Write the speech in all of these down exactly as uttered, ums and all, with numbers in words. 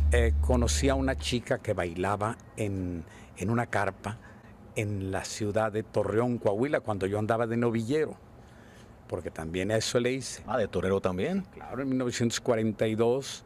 eh, conocí a una chica que bailaba en, en una carpa en la ciudad de Torreón, Coahuila, cuando yo andaba de novillero, porque también a eso le hice. Ah, de torero también. Claro, en mil novecientos cuarenta y dos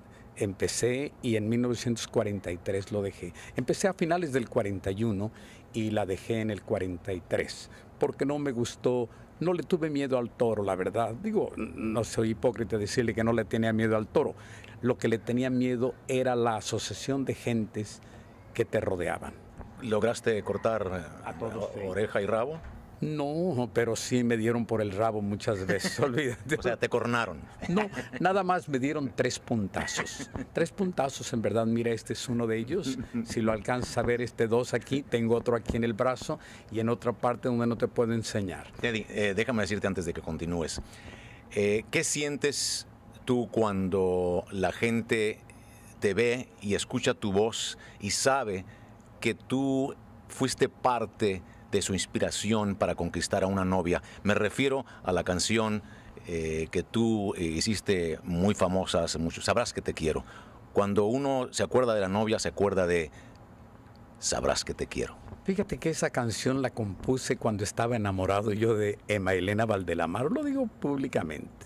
empecé y en mil novecientos cuarenta y tres lo dejé. Empecé a finales del cuarenta y uno y la dejé en el cuarenta y tres, porque no me gustó, no le tuve miedo al toro, la verdad. Digo, no soy hipócrita decirle que no le tenía miedo al toro. Lo que le tenía miedo era la asociación de gentes que te rodeaban. ¿Lograste cortar A todos, sí. oreja y rabo? No, pero sí me dieron por el rabo muchas veces, olvídate. O sea, te cornaron. No, nada más me dieron tres puntazos. Tres puntazos, en verdad, mira, este es uno de ellos. Si lo alcanzas a ver, este dos aquí, tengo otro aquí en el brazo y en otra parte donde no te puedo enseñar. Teddy, eh, déjame decirte antes de que continúes. Eh, ¿Qué sientes tú cuando la gente te ve y escucha tu voz y sabe que tú fuiste parte de su inspiración para conquistar a una novia? Me refiero a la canción eh, que tú eh, hiciste muy famosa hace mucho, Sabrás que te quiero. Cuando uno se acuerda de la novia, se acuerda de Sabrás que te quiero. Fíjate que esa canción la compuse cuando estaba enamorado yo de Emma Elena Valdelamar, lo digo públicamente.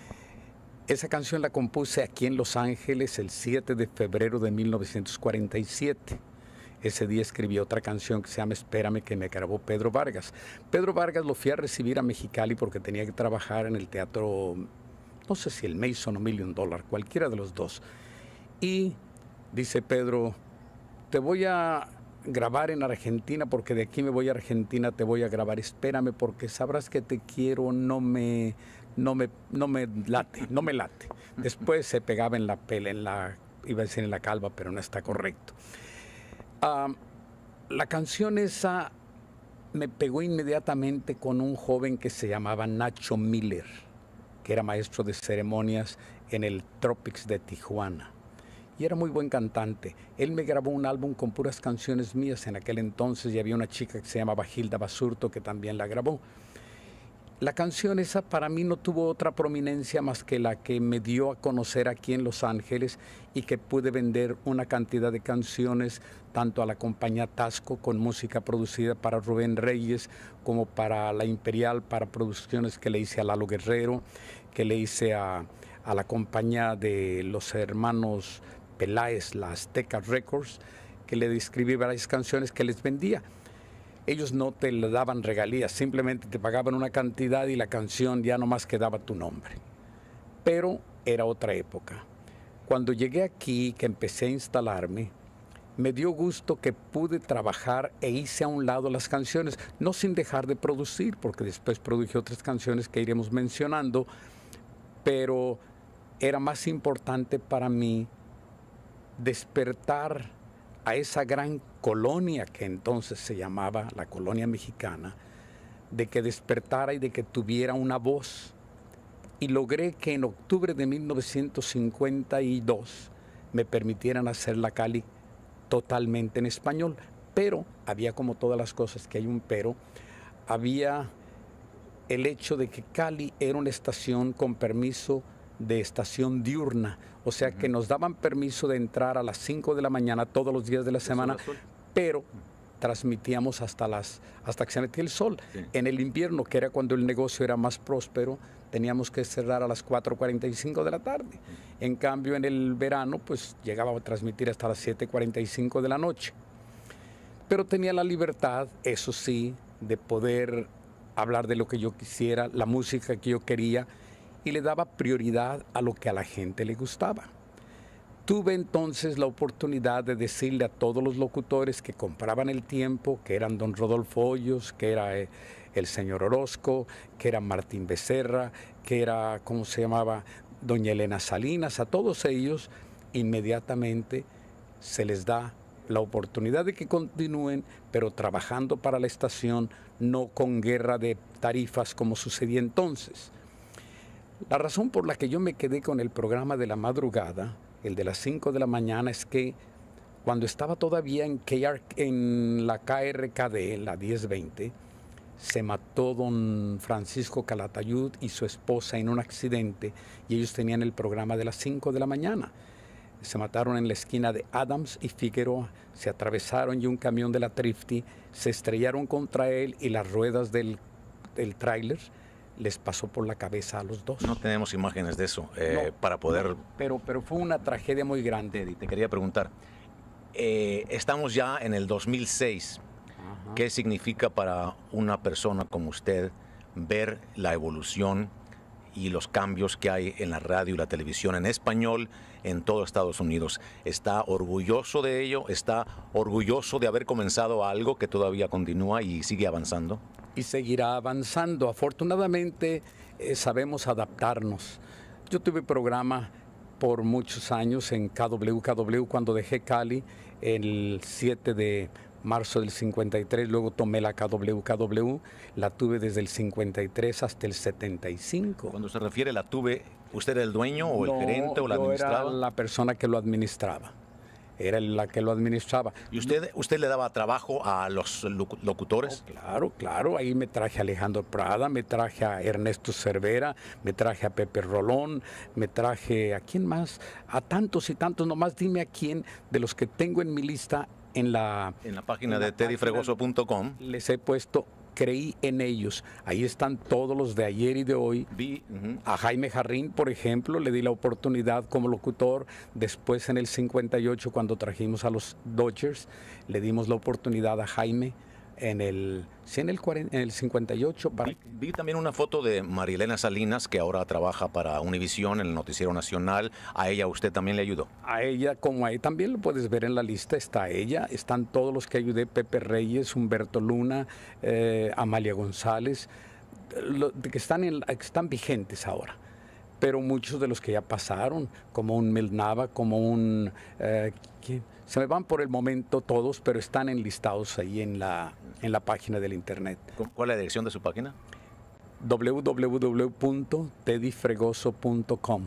Esa canción la compuse aquí en Los Ángeles el siete de febrero de mil novecientos cuarenta y siete. Ese día escribí otra canción que se llama Espérame, que me grabó Pedro Vargas. Pedro Vargas lo fui a recibir a Mexicali porque tenía que trabajar en el teatro, no sé si el Mason o Million Dollar, cualquiera de los dos. Y dice Pedro, te voy a grabar en Argentina porque de aquí me voy a Argentina, te voy a grabar. Espérame porque Sabrás que te quiero, no me, no me, no me late, no me late. Después se pegaba en la pela, en la, iba a decir en la calva, pero no está correcto. Uh, la canción esa me pegó inmediatamente con un joven que se llamaba Nacho Miller, que era maestro de ceremonias en el Tropics de Tijuana. Y era muy buen cantante. Él me grabó un álbum con puras canciones mías en aquel entonces y había una chica que se llamaba Hilda Basurto que también la grabó. La canción esa para mí no tuvo otra prominencia más que la que me dio a conocer aquí en Los Ángeles y que pude vender una cantidad de canciones tanto a la compañía Tasco con música producida para Rubén Reyes como para la Imperial, para producciones que le hice a Lalo Guerrero, que le hice a, a la compañía de los hermanos Peláez, la Azteca Records, que le escribí varias canciones que les vendía. Ellos no te le daban regalías, simplemente te pagaban una cantidad y la canción ya nomás quedaba tu nombre. Pero era otra época. Cuando llegué aquí, que empecé a instalarme, me dio gusto que pude trabajar e hice a un lado las canciones, no sin dejar de producir, porque después produje otras canciones que iremos mencionando, pero era más importante para mí despertar a esa gran colonia que entonces se llamaba la colonia mexicana, de que despertara y de que tuviera una voz. Y logré que en octubre de mil novecientos cincuenta y dos me permitieran hacer la Cali totalmente en español. Pero había, como todas las cosas que hay un pero, había el hecho de que Cali era una estación con permiso de estación diurna, o sea uh-huh. que nos daban permiso de entrar a las cinco de la mañana todos los días de la semana, pero transmitíamos hasta, las, hasta que se metía el sol. Sí. En el invierno, que era cuando el negocio era más próspero, teníamos que cerrar a las cuatro cuarenta y cinco de la tarde. Uh-huh. En cambio, en el verano, pues llegaba a transmitir hasta las siete cuarenta y cinco de la noche. Pero tenía la libertad, eso sí, de poder hablar de lo que yo quisiera, la música que yo quería, y le daba prioridad a lo que a la gente le gustaba. Tuve entonces la oportunidad de decirle a todos los locutores que compraban el tiempo, que eran don Rodolfo Hoyos, que era eh, el señor Orozco, que era Martín Becerra, que era, ¿cómo se llamaba?, doña Elena Salinas, a todos ellos inmediatamente se les da la oportunidad de que continúen, pero trabajando para la estación, no con guerra de tarifas como sucedía entonces. La razón por la que yo me quedé con el programa de la madrugada, el de las cinco de la mañana, es que cuando estaba todavía en, K R, en la K R K D, la diez veinte, se mató don Francisco Calatayud y su esposa en un accidente y ellos tenían el programa de las cinco de la mañana. se mataron en la esquina de Adams y Figueroa, se atravesaron y un camión de la Trifty se estrellaron contra él y las ruedas del, del tráiler les pasó por la cabeza a los dos. No tenemos imágenes de eso eh, no, para poder... No, pero, pero fue una tragedia muy grande. Eddie, te quería preguntar, eh, estamos ya en el dos mil seis. Ajá. ¿Qué significa para una persona como usted ver la evolución y los cambios que hay en la radio y la televisión en español en todo Estados Unidos? ¿Está orgulloso de ello? ¿Está orgulloso de haber comenzado algo que todavía continúa y sigue avanzando? Y seguirá avanzando. Afortunadamente eh, sabemos adaptarnos. Yo tuve programa por muchos años en K W K W cuando dejé Cali el siete de marzo del cincuenta y tres, luego tomé la K W K W, la tuve desde el cincuenta y tres hasta el setenta y cinco. Cuando se refiere la tuve, ¿usted era el dueño o no, el gerente o la yo administraba? Era la persona que lo administraba. Era la que lo administraba. ¿Y usted, usted le daba trabajo a los locutores? Oh, claro, claro. Ahí me traje a Alejandro Prada, me traje a Ernesto Cervera, me traje a Pepe Rolón, me traje a quién más, a tantos y tantos. Nomás dime a quién de los que tengo en mi lista en la, en la página en de teddy fregoso punto com. Les he puesto, creí en ellos. Ahí están todos los de ayer y de hoy. Vi, uh-huh. A Jaime Jarrín, por ejemplo, le di la oportunidad como locutor. Después, en el cincuenta y ocho, cuando trajimos a los Dodgers, le dimos la oportunidad a Jaime en el, sí, en el, cuarenta, en el cincuenta y ocho. Para... Vi, vi también una foto de Marilena Salinas, que ahora trabaja para Univisión, en el Noticiero Nacional. ¿A ella usted también le ayudó? A ella, como a ella, también lo puedes ver en la lista, está ella. Están todos los que ayudé, Pepe Reyes, Humberto Luna, eh, Amalia González, lo, que, están en, que están vigentes ahora. Pero muchos de los que ya pasaron, como un Mel Nava, como un... Eh, ¿quién? Se me van por el momento todos, pero están enlistados ahí en la, en la página del internet. ¿Cuál es la dirección de su página? w w w punto teddy fregoso punto com.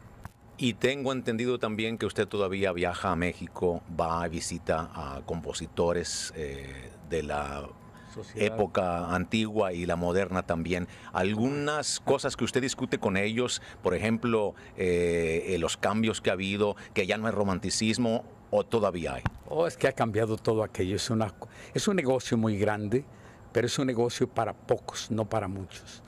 Y tengo entendido también que usted todavía viaja a México, va a visita a compositores eh, de la Sociedad. Época antigua y la moderna también. Algunas cosas que usted discute con ellos, por ejemplo, eh, los cambios que ha habido, que ya no es romanticismo, ¿o todavía hay? Oh, es que ha cambiado todo aquello. Es, una, es un negocio muy grande, pero es un negocio para pocos, no para muchos.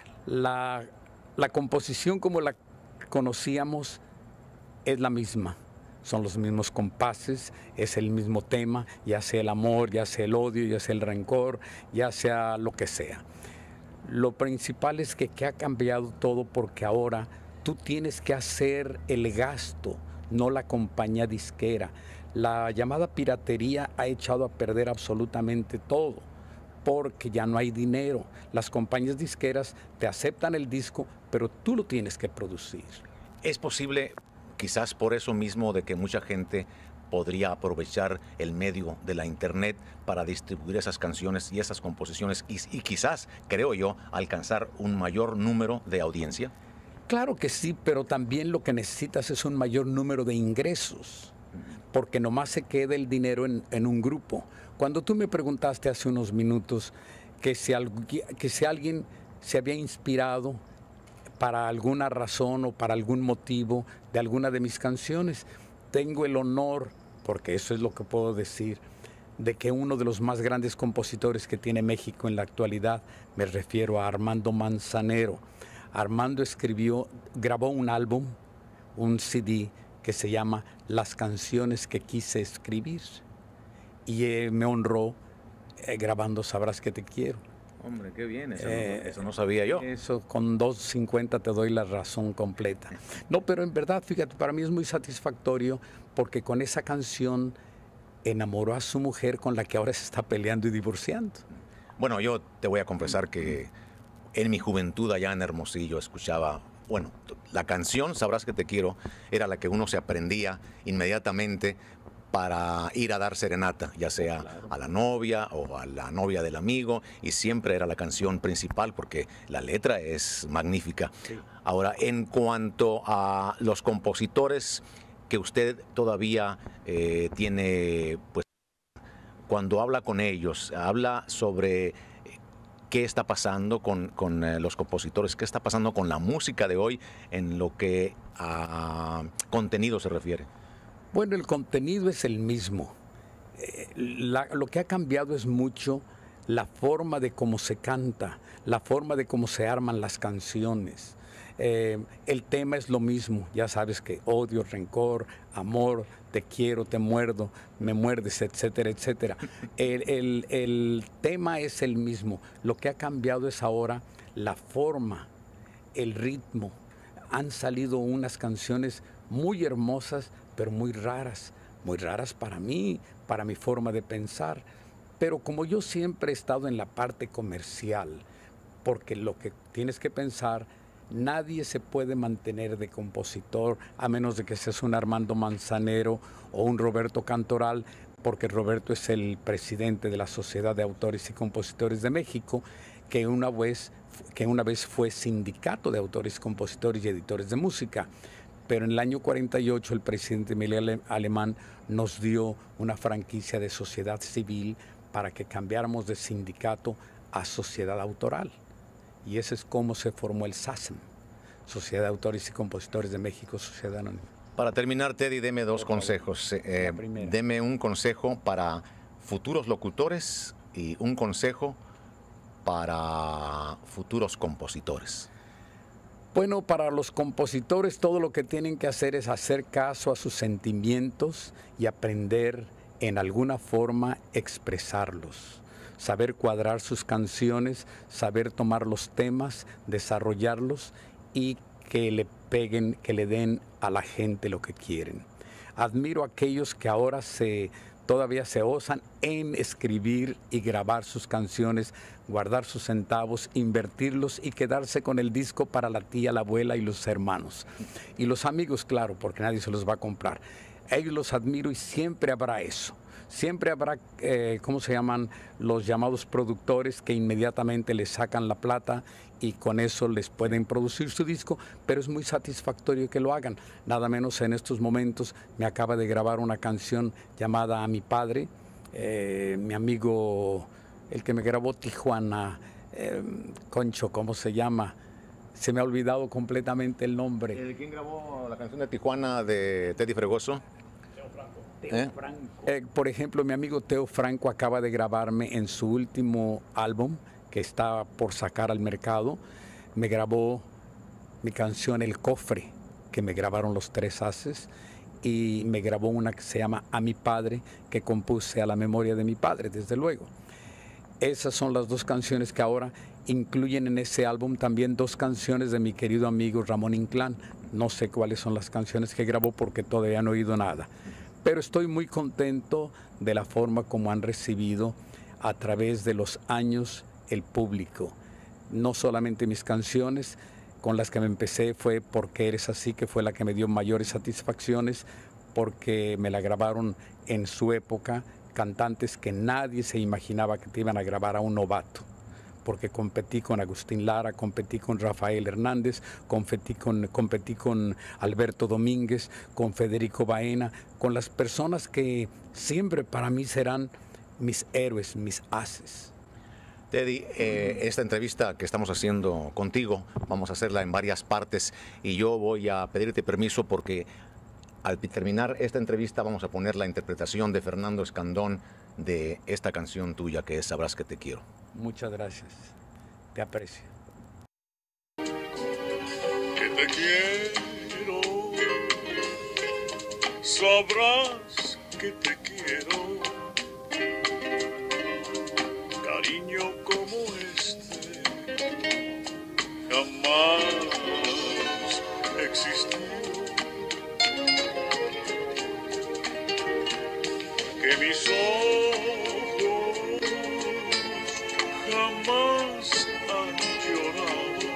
La, la composición como la conocíamos es la misma. Son los mismos compases, es el mismo tema, ya sea el amor, ya sea el odio, ya sea el rencor, ya sea lo que sea. Lo principal es que, que ha cambiado todo porque ahora tú tienes que hacer el gasto, no la compañía disquera. La llamada piratería ha echado a perder absolutamente todo porque ya no hay dinero. Las compañías disqueras te aceptan el disco, pero tú lo tienes que producir. ¿Es posible, quizás por eso mismo, de que mucha gente podría aprovechar el medio de la internet para distribuir esas canciones y esas composiciones y, y quizás, creo yo, alcanzar un mayor número de audiencia? Claro que sí, pero también lo que necesitas es un mayor número de ingresos, porque nomás se queda el dinero en, en un grupo. Cuando tú me preguntaste hace unos minutos que si, que si alguien se había inspirado para alguna razón o para algún motivo de alguna de mis canciones, tengo el honor, porque eso es lo que puedo decir, de que uno de los más grandes compositores que tiene México en la actualidad, me refiero a Armando Manzanero. Armando escribió, grabó un álbum, un C D que se llama Las canciones que quise escribir, y eh, me honró eh, grabando Sabrás que te quiero. Hombre, qué bien, eso, eh, no, eso no sabía yo. Eso, con dos cincuenta te doy la razón completa. No, pero en verdad, fíjate, para mí es muy satisfactorio porque con esa canción enamoró a su mujer con la que ahora se está peleando y divorciando. Bueno, yo te voy a confesar que en mi juventud allá en Hermosillo escuchaba, bueno, la canción Sabrás que te quiero era la que uno se aprendía inmediatamente para ir a dar serenata, ya sea a la novia o a la novia del amigo, y siempre era la canción principal porque la letra es magnífica. Sí. Ahora, en cuanto a los compositores que usted todavía eh, tiene, pues, cuando habla con ellos, habla sobre qué está pasando con, con eh, los compositores, qué está pasando con la música de hoy en lo que a contenido se refiere. Bueno, el contenido es el mismo. Eh, la, lo que ha cambiado es mucho la forma de cómo se canta, la forma de cómo se arman las canciones. Eh, el tema es lo mismo, ya sabes que odio, rencor, amor, te quiero, te muerdo, me muerdes, etcétera, etcétera. El, el, el tema es el mismo. Lo que ha cambiado es ahora la forma, el ritmo. Han salido unas canciones muy hermosas, pero muy raras, muy raras para mí, para mi forma de pensar. Pero como yo siempre he estado en la parte comercial, porque lo que tienes que pensar, nadie se puede mantener de compositor a menos de que seas un Armando Manzanero o un Roberto Cantoral, porque Roberto es el presidente de la Sociedad de Autores y Compositores de México, que una vez, que una vez fue sindicato de autores, compositores y editores de música. Pero en el año cuarenta y ocho el presidente Miguel Alemán nos dio una franquicia de sociedad civil para que cambiáramos de sindicato a sociedad autoral. Y ese es cómo se formó el SACEM, Sociedad de Autores y Compositores de México, Sociedad Anónima. Para terminar, Teddy, deme dos Por favor. consejos. Eh, deme un consejo para futuros locutores y un consejo para futuros compositores. Bueno, para los compositores todo lo que tienen que hacer es hacer caso a sus sentimientos y aprender en alguna forma expresarlos. Saber cuadrar sus canciones, saber tomar los temas, desarrollarlos y que le peguen, que le den a la gente lo que quieren. Admiro a aquellos que ahora se, todavía se osan en escribir y grabar sus canciones, guardar sus centavos, invertirlos y quedarse con el disco para la tía, la abuela y los hermanos. Y los amigos, claro, porque nadie se los va a comprar. Ellos los admiro y siempre habrá eso. Siempre habrá, eh, ¿cómo se llaman? Los llamados productores que inmediatamente les sacan la plata y con eso les pueden producir su disco, pero es muy satisfactorio que lo hagan. Nada menos en estos momentos me acaba de grabar una canción llamada A mi padre, eh, mi amigo, el que me grabó Tijuana, eh, Concho, ¿cómo se llama? Se me ha olvidado completamente el nombre. ¿El quién grabó la canción de Tijuana de Teddy Fregoso? Teo ¿Eh? Franco. Eh, por ejemplo, mi amigo Teo Franco acaba de grabarme en su último álbum que está por sacar al mercado. Me grabó mi canción El Cofre, que me grabaron los Tres Haces, y me grabó una que se llama A mi padre, que compuse a la memoria de mi padre, desde luego. Esas son las dos canciones que ahora incluyen en ese álbum también dos canciones de mi querido amigo Ramón Inclán. No sé cuáles son las canciones que grabó porque todavía no he oído nada. Pero estoy muy contento de la forma como han recibido a través de los años el público. No solamente mis canciones, con las que me empecé fue Porque eres así, que fue la que me dio mayores satisfacciones, porque me la grabaron en su época cantantes que nadie se imaginaba que te iban a grabar a un novato. Porque competí con Agustín Lara, competí con Rafael Hernández, competí con, competí con Alberto Domínguez, con Federico Baena, con las personas que siempre para mí serán mis héroes, mis haces. Teddy, eh, esta entrevista que estamos haciendo contigo, vamos a hacerla en varias partes y yo voy a pedirte permiso porque al terminar esta entrevista vamos a poner la interpretación de Fernando Escandón de esta canción tuya que es Sabrás que te quiero. Muchas gracias. Te aprecio. Que te quiero, sabrás que te quiero, cariño como este jamás existió, que mis ojos jamás han llorado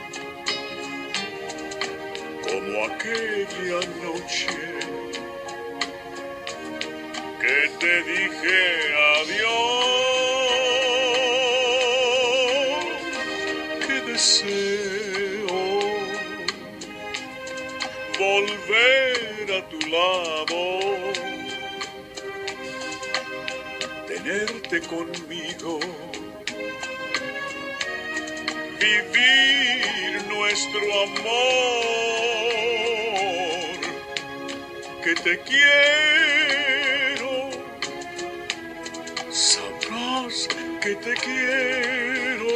como aquella noche que te dije adiós, que deseo volver a tu lado, tenerte conmigo, vivir nuestro amor, que te quiero, sabrás que te quiero,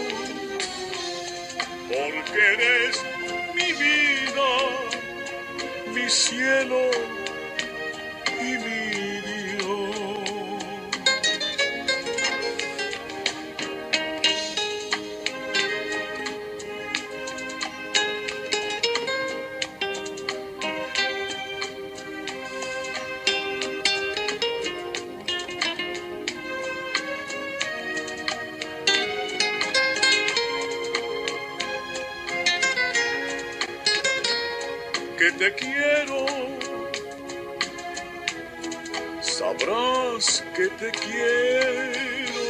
porque eres mi vida, mi cielo y mi que te quiero, sabrás que te quiero,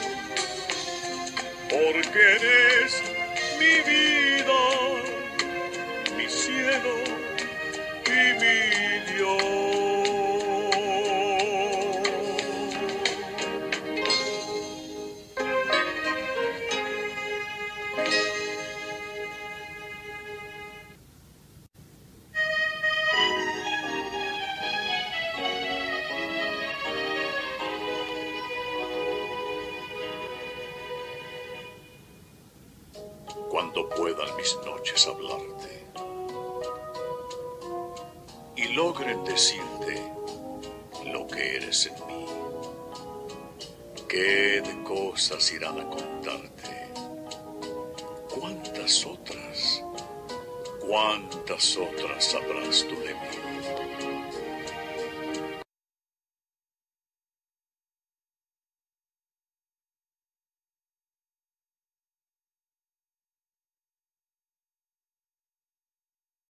porque eres mi vida, mi cielo y mi Dios. Cuando puedan mis noches hablarte y logren decirte lo que eres en mí, qué de cosas irán a contarte, cuántas otras, cuántas otras sabrás tú de mí.